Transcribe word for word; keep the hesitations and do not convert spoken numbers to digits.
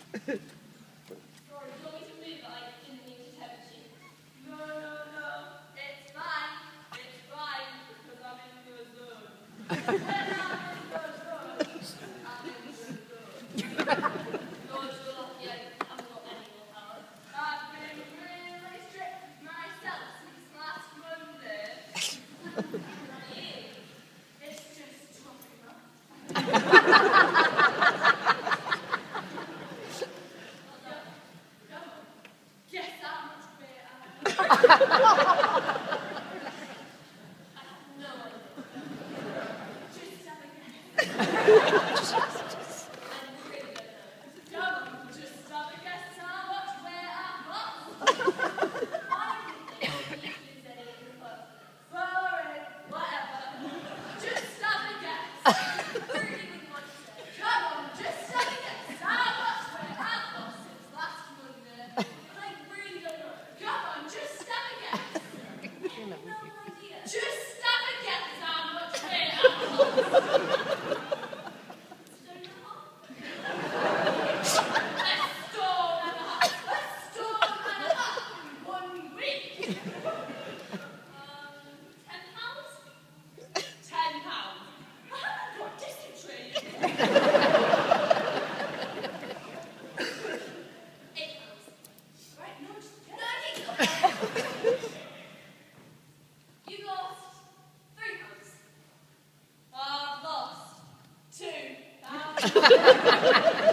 Sorry, do you want me to move it? I didn't mean to tempt you. No, no, no. It's fine. It's fine because I'm in your zone. When I'm in your zone, I'm in your zone. Lord, you're lucky I haven't got any more powers. I've been really strict with myself since last Monday. It's just tough enough. Guess how much beer I have. I have no idea. Just have a guess. I really don't know. Come on, just have a guess how much beer I've got. I didn't think you could say it in person. Sorry, whatever. Just have a guess. Really wouldn't want to say. Come on, just have a guess how much beer I've got since last Monday. I really don't know. Come on, just have a guess. No idea. Just have a guess how much beer I've got. Stone and a half? A stone and a half. A stone and a half in one week. Um, ten pounds? Ten pounds. I haven't got dysentery. Eight pounds. Right, no, just no, I need to. You lost three pounds. I've lost two pounds.